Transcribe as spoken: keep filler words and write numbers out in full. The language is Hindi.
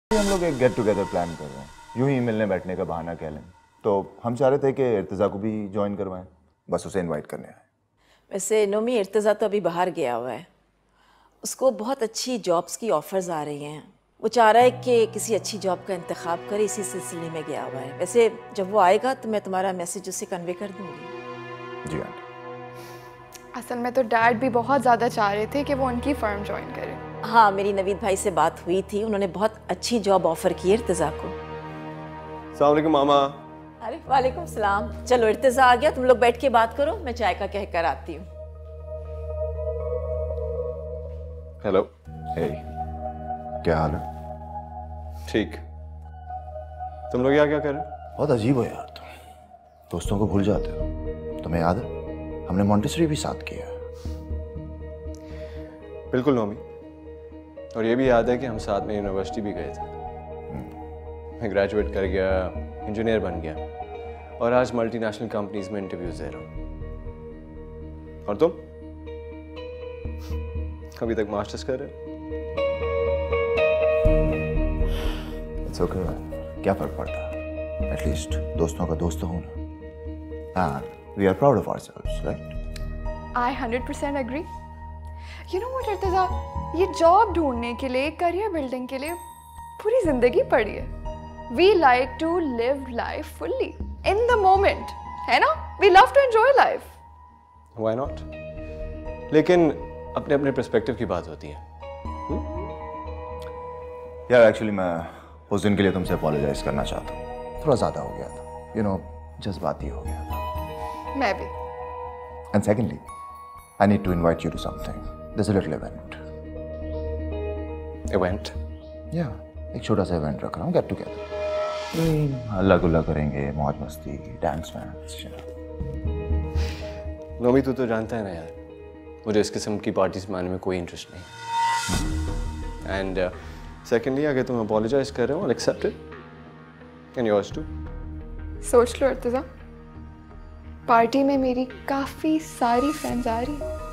हम लोग एक गेट टुगेदर प्लान कर रहे हैं, यूं ही मिलने बैठने का बहाना कह लें। तो हम चाह रहे थे कि इर्तिज़ा को भी ज्वाइन करवाएं, बस उसे इनवाइट करने आए। वैसे नोमी, इर्तिज़ा तो अभी बाहर गया हुआ है, उसको बहुत अच्छी जॉब्स की ऑफ़र्स आ रही हैं। वो चाह रहा है कि किसी अच्छी जॉब का इंतखाब करे, इसी सिलसिले में गया हुआ है। वैसे जब वो आएगा तो मैं तुम्हारा मैसेज उसे कन्वे कर दूँगी। जी आंटी। असल में तो डैड भी बहुत ज़्यादा चाह रहे थे कि वो उनकी फर्म ज्वाइन करे। हाँ, मेरी नवीद भाई से बात हुई थी, उन्होंने बहुत अच्छी जॉब ऑफ़र की है इर्तिज़ा को। अस्सलाम वालेकुम मामा। अरे वालेकुम सलाम। चलो इर्तिज़ा आ गया, तुम लोग बैठ के बात करो, मैं चाय का कह कर आती हूँ। हेलो। हे, क्या हाल है? ठीक। तुम लोग यहाँ क्या कर रहे हो? बहुत अजीब हो यार तुम, दोस्तों को भूल जाते हो। तुम्हें याद है हमने मॉन्टेसरी भी साथ किया है। बिल्कुल नोमी, और ये भी याद है कि हम साथ में यूनिवर्सिटी भी गए थे। मैं ग्रेजुएट कर गया, इंजीनियर बन गया और आज मल्टीनेशनल कंपनीज में इंटरव्यूज दे रहा हूँ। और तुम अभी तक मास्टर्स कर रहे हो? इट्स ओके, क्या फर्क पड़ता है? एटलीस्ट दोस्तों का दोस्त हूं ना। And we are proud of ourselves, right? I hundred percent agree. You know what Irtiza, ये जॉब ढूंढने के लिए, करियर बिल्डिंग के लिए पूरी जिंदगी पड़ी है। We like to live life fully in the moment, है ना? We love to enjoy life. Why not? लेकिन अपने अपने पर्सपेक्टिव की बात होती है। यार एक्चुअली मैं उस दिन के लिए तुमसे अपोलोजाइज करना चाहता हूँ, थोड़ा ज़्यादा हो गया था, यू नो जज्बाती हो गया था। मैं भी। And secondly I need to invite you to something, this is a little event. Event? या एक छोटा सा इवेंट रख रहा हूँ, गेट टुगेदर। हल्ला गुल्ला करेंगे, मौज मस्ती, डांस वांस। नोमी, तू तो जानता है ना यार, मुझे इस किस्म की पार्टीज में आने में कोई इंटरेस्ट नहीं। एंड सेकेंडली, अगर तुम अपोलोजाइज कर रहे हो, accept it and yours too. सोच लो इर्तिज़ा, पार्टी में मेरी काफ़ी सारी फ्रेंड्स आ रही हैं।